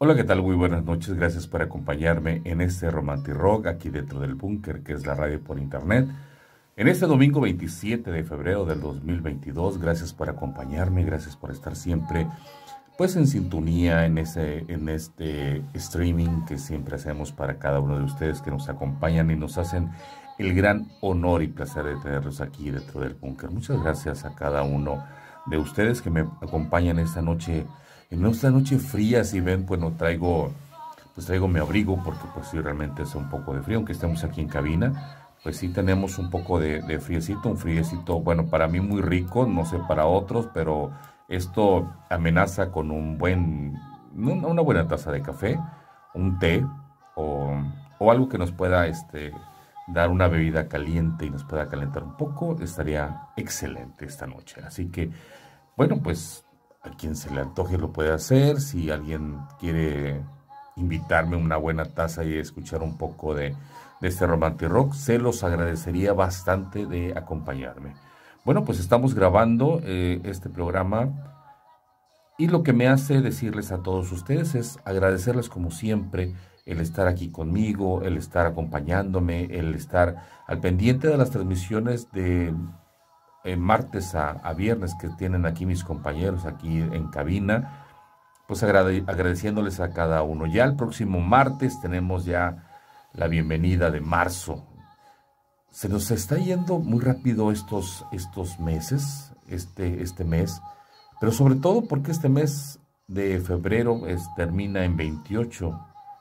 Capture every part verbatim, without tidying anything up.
Hola, ¿qué tal? Muy buenas noches. Gracias por acompañarme en este Romantic Rock aquí dentro del búnker, que es la radio por internet. En este domingo veintisiete de febrero del dos mil veintidós, gracias por acompañarme, gracias por estar siempre pues en sintonía en, ese, en este streaming que siempre hacemos para cada uno de ustedes que nos acompañan y nos hacen el gran honor y placer de tenerlos aquí dentro del búnker. Muchas gracias a cada uno de ustedes que me acompañan esta noche. En esta noche fría, si ven, pues no traigo, pues traigo mi abrigo porque pues sí realmente es un poco de frío, aunque estemos aquí en cabina, pues sí tenemos un poco de, de friecito, un friecito, bueno, para mí muy rico, no sé para otros, pero esto amenaza con un buen, una buena taza de café, un té o, o algo que nos pueda este, dar una bebida caliente y nos pueda calentar un poco, estaría excelente esta noche. Así que, bueno, pues a quien se le antoje lo puede hacer. Si alguien quiere invitarme una buena taza y escuchar un poco de, de este Romantic Rock, se los agradecería bastante de acompañarme. Bueno, pues estamos grabando eh, este programa y lo que me hace decirles a todos ustedes es agradecerles como siempre el estar aquí conmigo, el estar acompañándome, el estar al pendiente de las transmisiones de eh, martes a, a viernes que tienen aquí mis compañeros aquí en cabina, pues agrade, agradeciéndoles a cada uno. Ya el próximo martes tenemos ya la bienvenida de marzo. Se nos está yendo muy rápido estos, estos meses, este, este mes, pero sobre todo porque este mes de febrero es, termina en veintiocho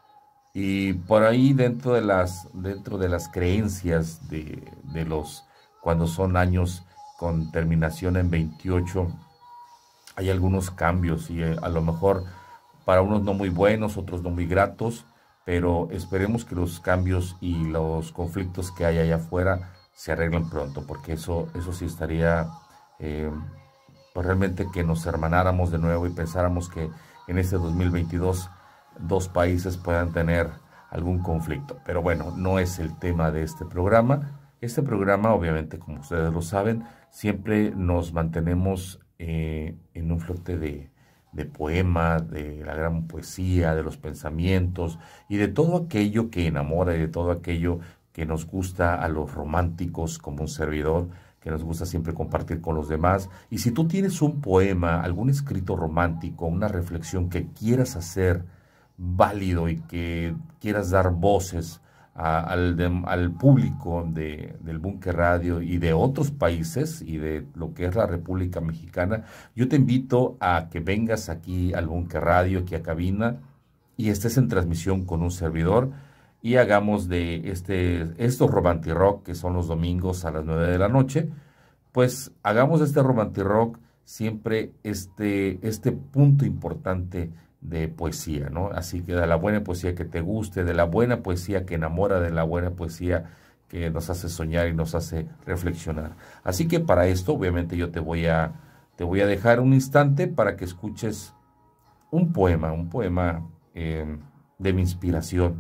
y por ahí dentro de las, dentro de las creencias de, de los, cuando son años con terminación en veintiocho, hay algunos cambios y a lo mejor para unos no muy buenos, otros no muy gratos, pero esperemos que los cambios y los conflictos que hay allá afuera se arreglen pronto, porque eso, eso sí estaría, eh, pues realmente que nos hermanáramos de nuevo y pensáramos que en este dos mil veintidós dos países puedan tener algún conflicto. Pero bueno, no es el tema de este programa. Este programa, obviamente, como ustedes lo saben, siempre nos mantenemos eh, en un flote de de poema, de la gran poesía, de los pensamientos y de todo aquello que enamora y de todo aquello que nos gusta a los románticos como un servidor, que nos gusta siempre compartir con los demás. Y si tú tienes un poema, algún escrito romántico, una reflexión que quieras hacer válido y que quieras dar voces a, al, de, al público de, del Búnker Radio y de otros países y de lo que es la República Mexicana, yo te invito a que vengas aquí al Búnker Radio, aquí a cabina, y estés en transmisión con un servidor y hagamos de este, estos Romantic Rock, que son los domingos a las nueve de la noche, pues hagamos de este Romantic Rock siempre este, este punto importante de poesía, ¿no? Así que de la buena poesía que te guste, de la buena poesía que enamora, de la buena poesía que nos hace soñar y nos hace reflexionar. Así que para esto, obviamente, yo te voy a, te voy a dejar un instante para que escuches un poema, un poema eh, de mi inspiración,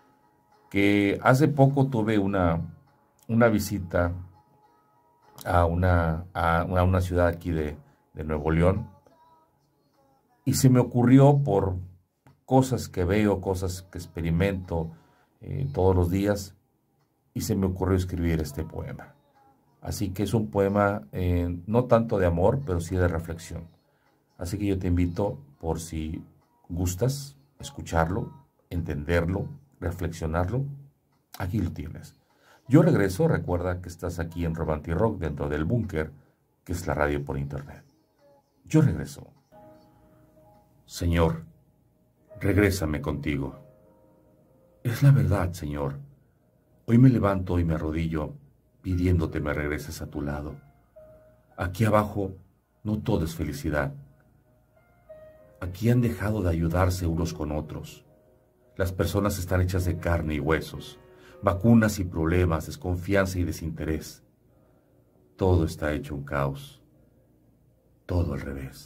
que hace poco tuve una, una visita a una, a una, a una ciudad aquí de, de Nuevo León, y se me ocurrió por cosas que veo, cosas que experimento eh, todos los días, y se me ocurrió escribir este poema. Así que es un poema eh, no tanto de amor, pero sí de reflexión. Así que yo te invito, por si gustas, escucharlo, entenderlo, reflexionarlo, aquí lo tienes. Yo regreso, recuerda que estás aquí en Romantic Rock, dentro del búnker, que es la radio por internet. Yo regreso. Señor, regrésame contigo. Es la verdad, Señor. Hoy me levanto y me arrodillo pidiéndote me regreses a tu lado. Aquí abajo no todo es felicidad. Aquí han dejado de ayudarse unos con otros. Las personas están hechas de carne y huesos, vacunas y problemas, desconfianza y desinterés. Todo está hecho un caos. Todo al revés.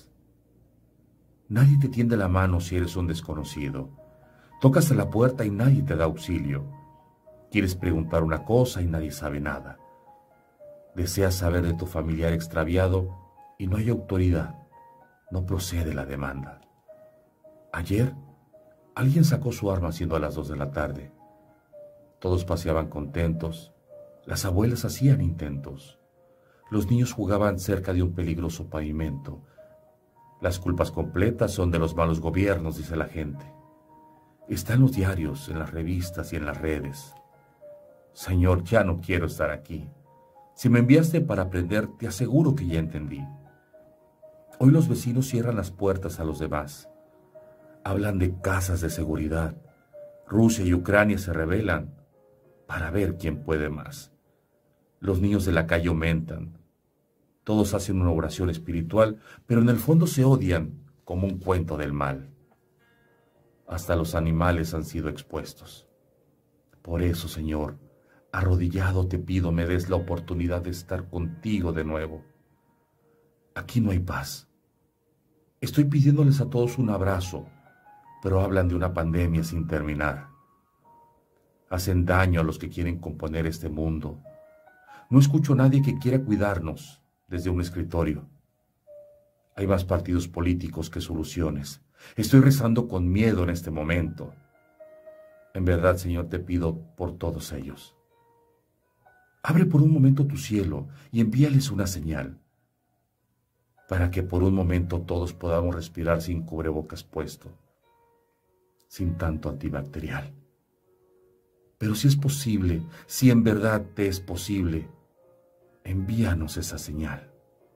Nadie te tiende la mano si eres un desconocido. Tocas a la puerta y nadie te da auxilio. Quieres preguntar una cosa y nadie sabe nada. Deseas saber de tu familiar extraviado y no hay autoridad. No procede la demanda. Ayer Alguien sacó su arma siendo a las dos de la tarde. Todos paseaban contentos. Las abuelas hacían intentos. Los niños jugaban cerca de un peligroso pavimento. Las culpas completas son de los malos gobiernos, dice la gente. Está en los diarios, en las revistas y en las redes. Señor, ya no quiero estar aquí. Si me enviaste para aprender, te aseguro que ya entendí. Hoy los vecinos cierran las puertas a los demás. Hablan de casas de seguridad. Rusia y Ucrania se rebelan para ver quién puede más. Los niños de la calle aumentan. Todos hacen una oración espiritual, pero en el fondo se odian como un cuento del mal. Hasta los animales han sido expuestos. Por eso, Señor, arrodillado te pido me des la oportunidad de estar contigo de nuevo. Aquí no hay paz. Estoy pidiéndoles a todos un abrazo, pero hablan de una pandemia sin terminar. Hacen daño a los que quieren componer este mundo. No escucho a nadie que quiera cuidarnos desde un escritorio. Hay más partidos políticos que soluciones. Estoy rezando con miedo en este momento. En verdad, Señor, te pido por todos ellos. Abre por un momento tu cielo y envíales una señal, para que por un momento todos podamos respirar sin cubrebocas puesto, sin tanto antibacterial. Pero si es posible, si en verdad te es posible, envíanos esa señal.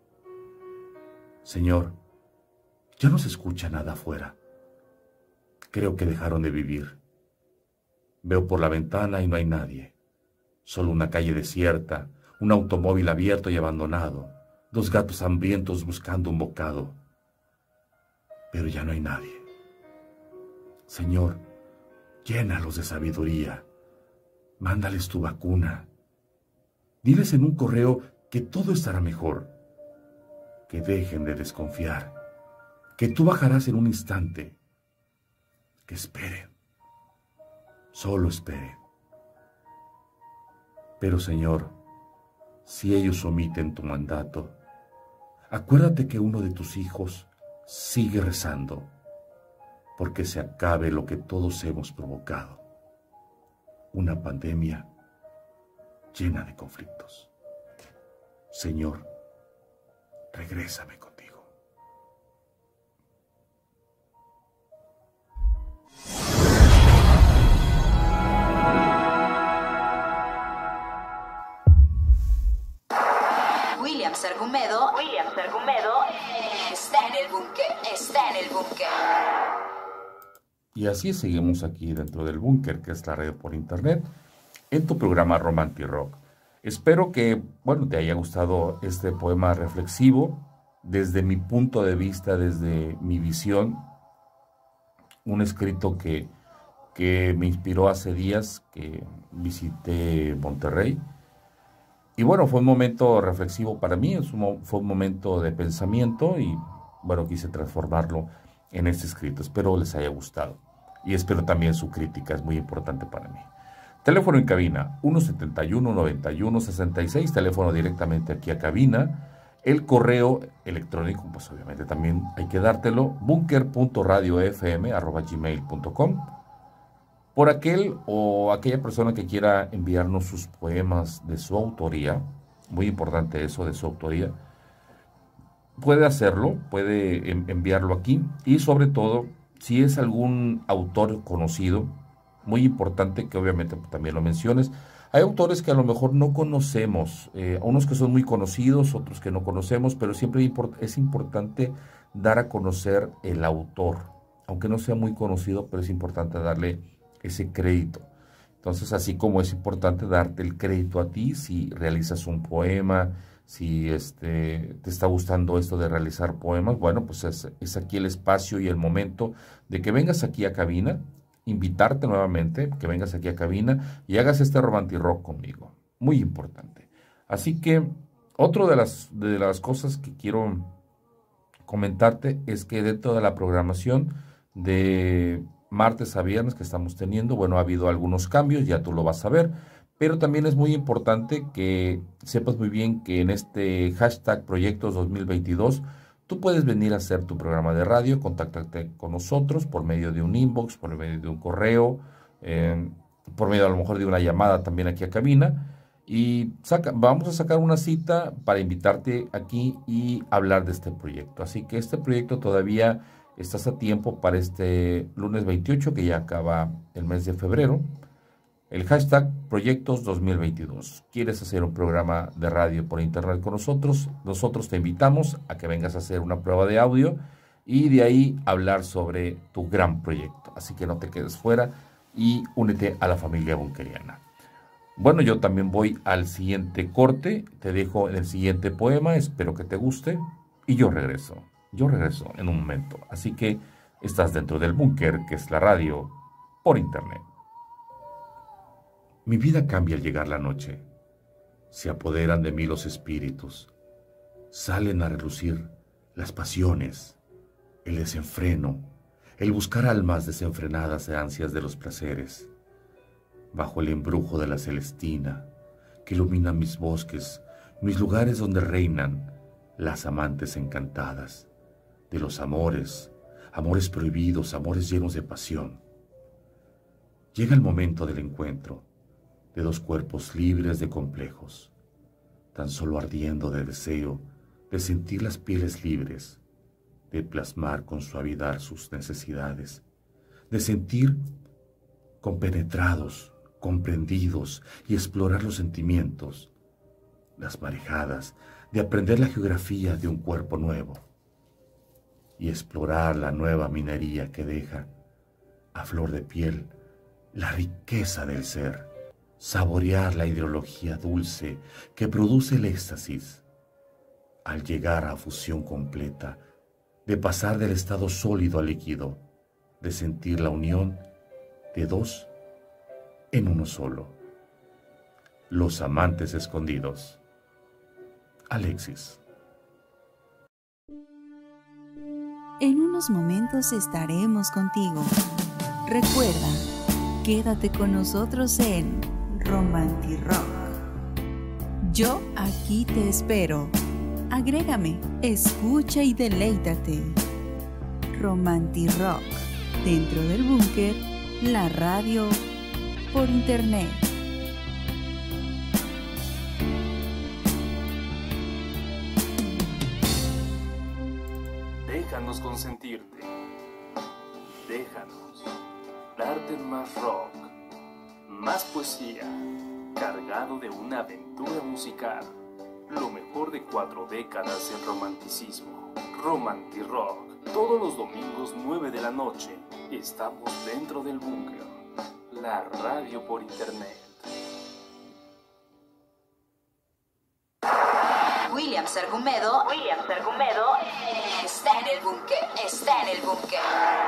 Señor, ya no se escucha nada afuera. Creo que dejaron de vivir. Veo por la ventana y no hay nadie. Solo una calle desierta, un automóvil abierto y abandonado, dos gatos hambrientos buscando un bocado. Pero ya no hay nadie. Señor, llénalos de sabiduría. Mándales tu vacuna. Diles en un correo que todo estará mejor. Que dejen de desconfiar. Que tú bajarás en un instante. Que esperen. Solo esperen. Pero, Señor, si ellos omiten tu mandato, acuérdate que uno de tus hijos sigue rezando, porque se acabe lo que todos hemos provocado, una pandemia llena de conflictos. Señor, regrésame contigo. William Argumedo, William Argumedo está en el búnker, está en el búnker. Y así seguimos aquí dentro del búnker, que es la radio por internet, en tu programa Romantic Rock. Espero que, bueno, te haya gustado este poema reflexivo, desde mi punto de vista, desde mi visión, un escrito que, que me inspiró hace días que visité Monterrey. Y bueno, fue un momento reflexivo para mí, fue un momento de pensamiento y bueno, quise transformarlo en este escrito. Espero les haya gustado y espero también su crítica, es muy importante para mí. Teléfono en cabina, uno setenta y uno, noventa y uno, sesenta y seis, teléfono directamente aquí a cabina. El correo electrónico, pues obviamente también hay que dártelo, bunker punto radio f m arroba gmail punto com. Por aquel o aquella persona que quiera enviarnos sus poemas de su autoría, muy importante eso de su autoría, puede hacerlo, puede enviarlo aquí y sobre todo, si es algún autor conocido, muy importante que obviamente también lo menciones. Hay autores que a lo mejor no conocemos, eh, unos que son muy conocidos, otros que no conocemos, pero siempre es importante dar a conocer el autor, aunque no sea muy conocido, pero es importante darle ese crédito. Entonces, así como es importante darte el crédito a ti si realizas un poema, si este, te está gustando esto de realizar poemas, bueno, pues es, es aquí el espacio y el momento de que vengas aquí a cabina, invitarte nuevamente, que vengas aquí a cabina y hagas este Romantic Rock conmigo. Muy importante. Así que, otra de las, de las cosas que quiero comentarte es que dentro de la programación de martes a viernes que estamos teniendo, bueno, ha habido algunos cambios, ya tú lo vas a ver, pero también es muy importante que sepas muy bien que en este hashtag Proyectos dos mil veintidós Tú puedes venir a hacer tu programa de radio, contáctate con nosotros por medio de un inbox, por medio de un correo, eh, por medio a lo mejor de una llamada también aquí a cabina, y saca, vamos a sacar una cita para invitarte aquí y hablar de este proyecto. Así que este proyecto todavía estás a tiempo para este lunes veintiocho, que ya acaba el mes de febrero. El hashtag Proyectos dos mil veintidós. ¿Quieres hacer un programa de radio por internet con nosotros? Nosotros te invitamos a que vengas a hacer una prueba de audio y de ahí hablar sobre tu gran proyecto. Así que no te quedes fuera y únete a la familia bunkeriana. Bueno, yo también voy al siguiente corte, te dejo en el siguiente poema, espero que te guste y yo regreso, yo regreso en un momento. Así que estás dentro del búnker, que es la radio por internet. Mi vida cambia al llegar la noche, se apoderan de mí los espíritus, salen a relucir las pasiones, el desenfreno, el buscar almas desenfrenadas de ansias de los placeres. Bajo el embrujo de la celestina que ilumina mis bosques, mis lugares donde reinan las amantes encantadas de los amores, amores prohibidos, amores llenos de pasión. Llega el momento del encuentro de dos cuerpos libres de complejos, tan solo ardiendo de deseo de sentir las pieles libres, de plasmar con suavidad sus necesidades, de sentir compenetrados, comprendidos y explorar los sentimientos, las marejadas, de aprender la geografía de un cuerpo nuevo y explorar la nueva minería que deja a flor de piel la riqueza del ser, saborear la ideología dulce que produce el éxtasis al llegar a fusión completa, de pasar del estado sólido al líquido, de sentir la unión de dos en uno solo. Los amantes escondidos. Alexis. En unos momentos estaremos contigo. Recuerda, quédate con nosotros en Romantirock. Yo aquí te espero. Agrégame, escucha y deleítate. Romantirock, dentro del búnker, la radio por internet. Déjanos consentirte. Déjanos darte más rock, más poesía, cargado de una aventura musical. Lo mejor de cuatro décadas en romanticismo. Romantirock. Todos los domingos nueve de la noche. Estamos dentro del búnker. La radio por internet. William Sargumedo, William Sargumedo está en el búnker, está en el búnker.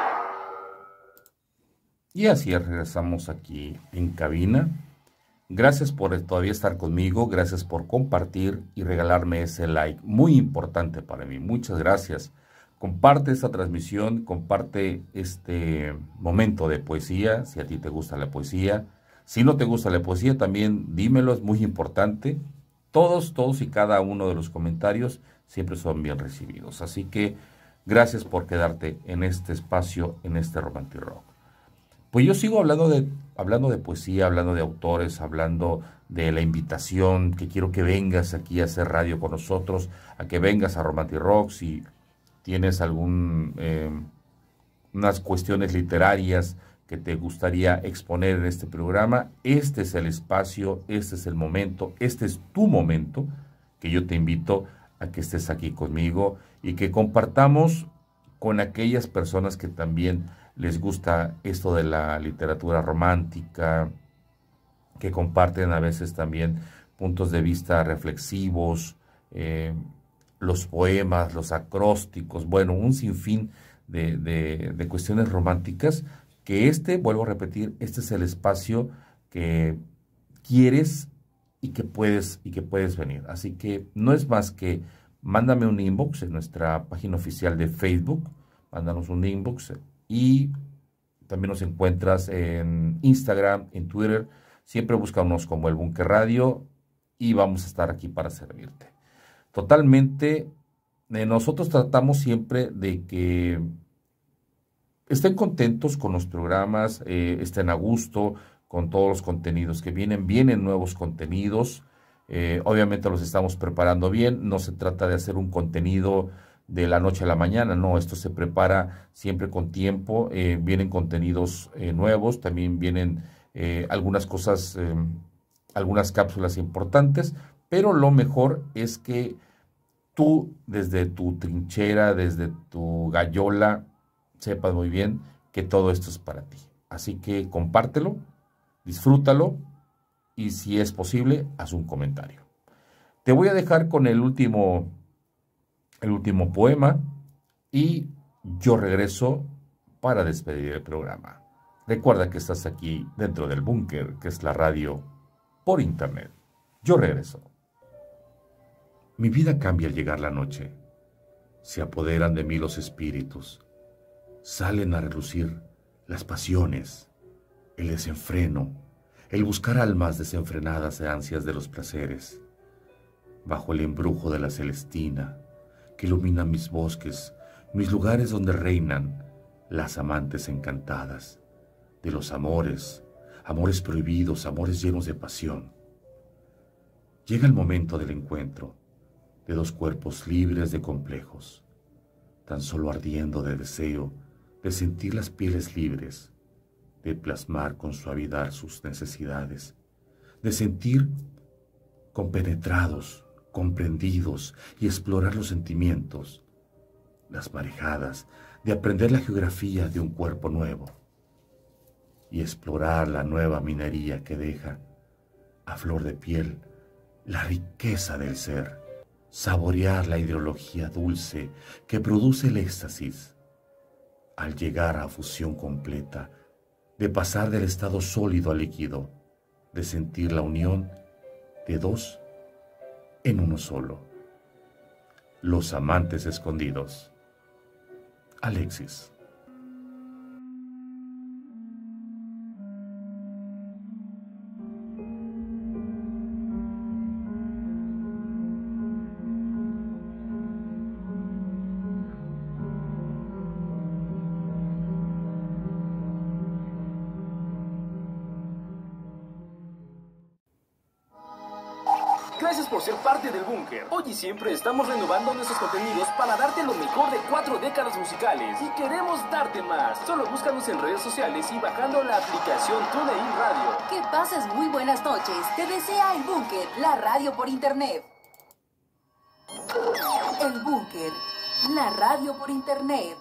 Y así regresamos aquí en cabina. Gracias por todavía estar conmigo, gracias por compartir y regalarme ese like, muy importante para mí, muchas gracias. Comparte esta transmisión, comparte este momento de poesía, si a ti te gusta la poesía. Si no te gusta la poesía, también dímelo, es muy importante. Todos, todos y cada uno de los comentarios siempre son bien recibidos. Así que gracias por quedarte en este espacio, en este Romantirock. Pues yo sigo hablando de, hablando de poesía, hablando de autores, hablando de la invitación, que quiero que vengas aquí a hacer radio con nosotros, a que vengas a Romantirock si tienes algún, eh, unas cuestiones literarias que te gustaría exponer en este programa. Este es el espacio, este es el momento, este es tu momento, que yo te invito a que estés aquí conmigo y que compartamos con aquellas personas que también les gusta esto de la literatura romántica, que comparten a veces también puntos de vista reflexivos, eh, los poemas, los acrósticos, bueno, un sinfín de, de, de cuestiones románticas, que este, vuelvo a repetir, este es el espacio que quieres y que puedes, y que puedes venir. Así que no es más que mándame un inbox en nuestra página oficial de Facebook, mándanos un inbox. Y también nos encuentras en Instagram, en Twitter. Siempre búscanos como El Búnker Radio y vamos a estar aquí para servirte. Totalmente eh, nosotros tratamos siempre de que estén contentos con los programas, eh, estén a gusto con todos los contenidos que vienen. Vienen nuevos contenidos, eh, obviamente los estamos preparando bien. No se trata de hacer un contenido de la noche a la mañana, no, esto se prepara siempre con tiempo. Eh, vienen contenidos eh, nuevos, también vienen eh, algunas cosas, eh, algunas cápsulas importantes, pero lo mejor es que tú desde tu trinchera, desde tu gallola, sepas muy bien que todo esto es para ti. Así que compártelo, disfrútalo y si es posible, haz un comentario. Te voy a dejar con el último, el último poema y yo regreso para despedir el programa. Recuerda que estás aquí dentro del búnker, que es la radio por internet. Yo regreso. Mi vida cambia al llegar la noche. Se apoderan de mí los espíritus. Salen a relucir las pasiones, el desenfreno, el buscar almas desenfrenadas de ansias de los placeres. Bajo el embrujo de la celestina que ilumina mis bosques, mis lugares donde reinan las amantes encantadas de los amores, amores prohibidos, amores llenos de pasión. Llega el momento del encuentro de dos cuerpos libres de complejos, tan solo ardiendo de deseo de sentir las pieles libres, de plasmar con suavidad sus necesidades, de sentir compenetrados, comprendidos y explorar los sentimientos, las marejadas, de aprender la geografía de un cuerpo nuevo y explorar la nueva minería que deja a flor de piel la riqueza del ser, saborear la ideología dulce que produce el éxtasis al llegar a fusión completa, de pasar del estado sólido al líquido, de sentir la unión de dos en uno solo. Los amantes escondidos. Alexis. Gracias por ser parte del búnker. Hoy y siempre estamos renovando nuestros contenidos para darte lo mejor de cuatro décadas musicales. Y queremos darte más. Solo búscanos en redes sociales y bajando la aplicación TuneIn Radio. Que pases muy buenas noches. Te desea el búnker, la radio por internet. El búnker, la radio por internet.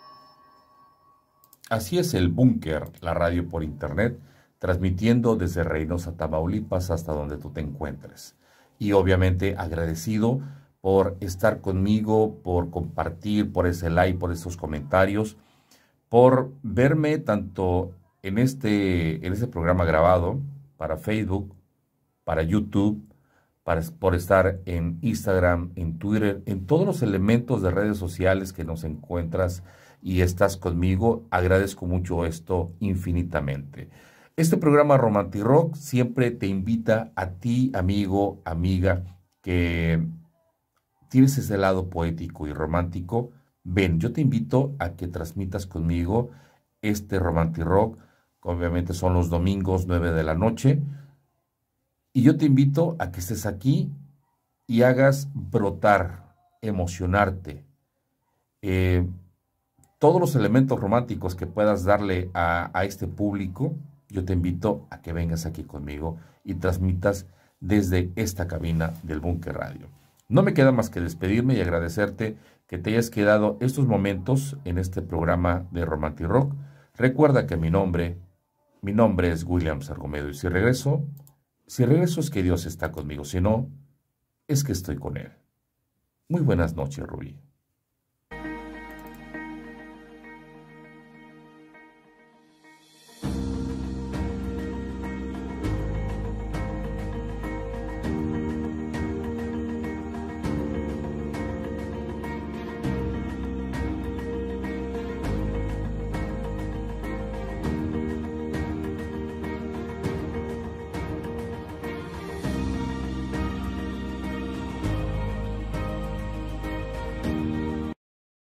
Así es el búnker, la radio por internet, transmitiendo desde Reynosa, Tamaulipas, hasta donde tú te encuentres. Y obviamente agradecido por estar conmigo, por compartir, por ese like, por esos comentarios, por verme tanto en este, en este programa grabado para Facebook, para YouTube, para, por estar en Instagram, en Twitter, en todos los elementos de redes sociales que nos encuentras y estás conmigo. Agradezco mucho esto infinitamente. Este programa Romantic Rock siempre te invita a ti, amigo, amiga, que tienes ese lado poético y romántico. Ven, yo te invito a que transmitas conmigo este Romantic Rock, que obviamente son los domingos nueve de la noche. Y yo te invito a que estés aquí y hagas brotar, emocionarte, eh, todos los elementos románticos que puedas darle a, a este público. Yo te invito a que vengas aquí conmigo y transmitas desde esta cabina del Búnker Radio. No me queda más que despedirme y agradecerte que te hayas quedado estos momentos en este programa de Romantic Rock. Recuerda que mi nombre, mi nombre es William Sargomedo y si regreso, si regreso es que Dios está conmigo, si no, es que estoy con Él. Muy buenas noches, Rubí.